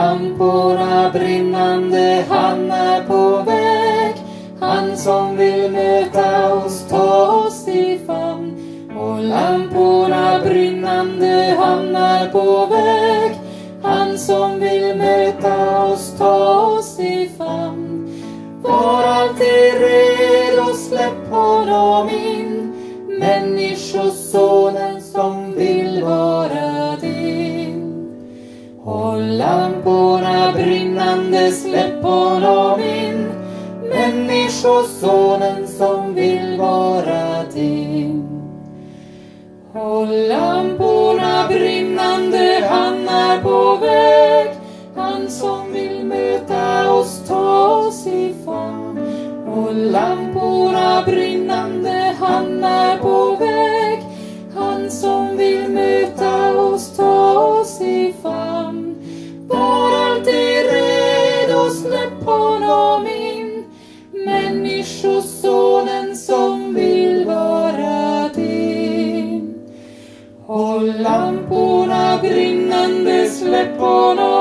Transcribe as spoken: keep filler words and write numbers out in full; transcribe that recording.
lamporna brinnande, han är på väg. Han som vill möta oss, ta oss i famn. Och lamporna brinnande, han är på väg. Han som vill möta oss, ta oss i famn. Var alltid redo, släpp honom in. Människosonen som vill vara din. Håll lamporna brinnande, släpp honom in. Människosonen som vill vara din. Håll lamporna brinnande, han är på väg. Han som vill möta oss, ta oss i famn. Och lamporna brinnande, han är på väg. Han som vill möta oss, ta oss i famn. Var alltid redo, släpp honom in. Människosonen som vill vara din. Håll lamporna brinnande, släpp honom